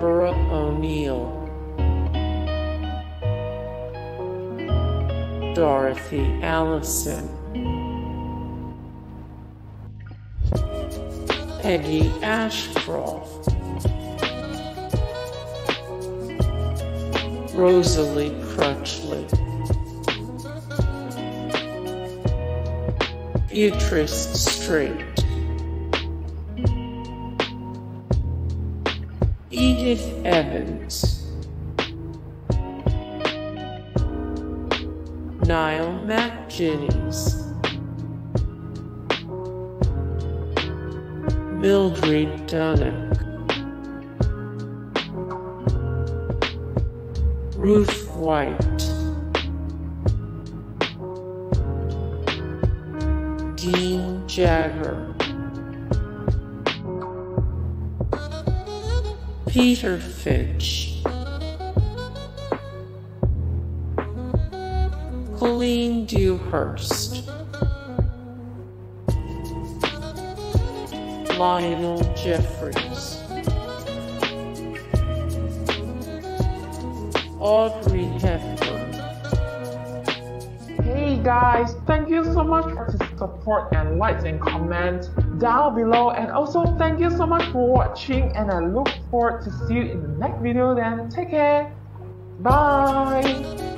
Deborah O'Neill, Dorothy Allison, Peggy Ashcroft, Rosalie Crutchley, Beatrice Straight, Edith Evans, Niall McGinnis, Mildred Dunnock, Ruth White, Dean Jagger, Peter Finch, Colleen Dewhurst, Lionel Jeffries, Audrey Hepburn. Hey guys, thank you so much for the support and likes and comments down below, and also thank you so much for watching, and I look forward to see you in the next video. Then take care, bye.